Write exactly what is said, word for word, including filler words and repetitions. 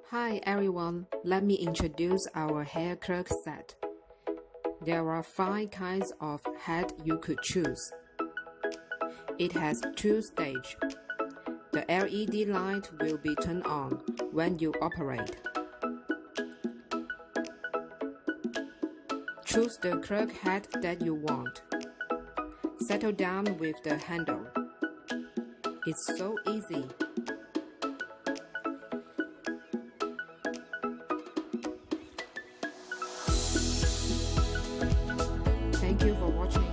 Hi everyone, let me introduce our hair clerk set. There are five kinds of head you could choose. It has two stages. The L E D light will be turned on when you operate. Choose the clerk head that you want. Settle down with the handle. It's so easy. Thank you for watching.